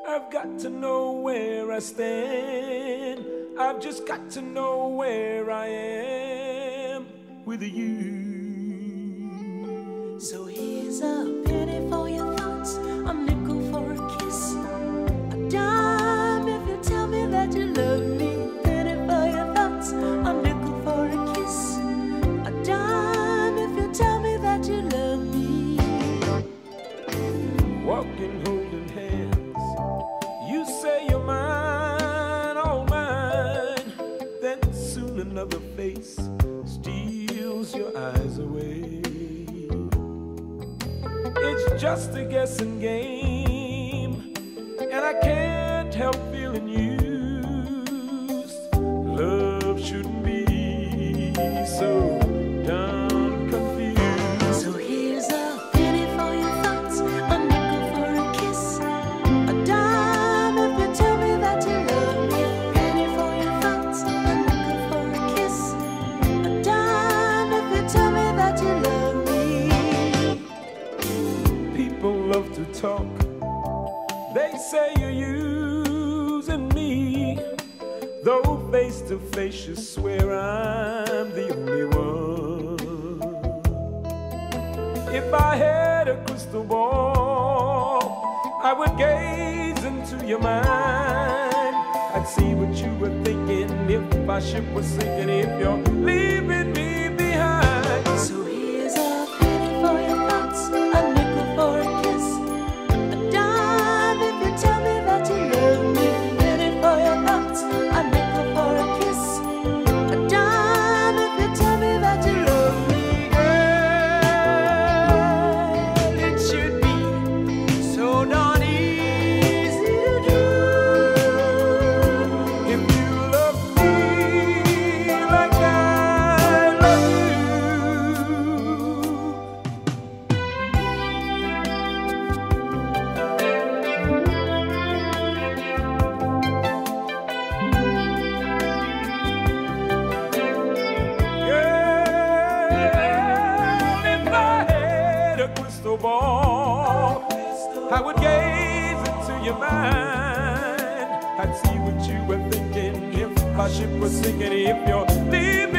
I've got to know where I stand. I've just got to know where I am with you. So here's a penny for your thoughts, a nickel for a kiss, a dime if you tell me that you love me. Penny for your thoughts, a nickel for a kiss, a dime if you tell me that you love me. Walking, holding hands, you say you're mine, all mine. Then soon another face steals your eyes away. It's just a guessing game, and I can't help feeling used. Love shouldn't be so dumb, confused. So here's a penny for your thoughts, a nickel for a kiss, a dime if you tell me that you love me. Penny for your thoughts, a nickel for a kiss, a dime if you tell me that you love me. People love to talk, they say you're using me, though face to face you swear I'm the only one. If I had a crystal ball, I would gaze into your mind. I'd see what you were thinking if my ship was sinking, if you're leaving me behind. So here's a penny for your thoughts, a nickel for a kiss, a dime if you tell me that you love me. Penny for your thoughts, a nickel for a kiss, a dime if you tell me that you love me. Girl, it should be so darn easy to do. If you love me like I love you. Girl, if I had a crystal ball, I would gaze into your mind. I'd see what you were thinking if my ship was sinking, if you're leaving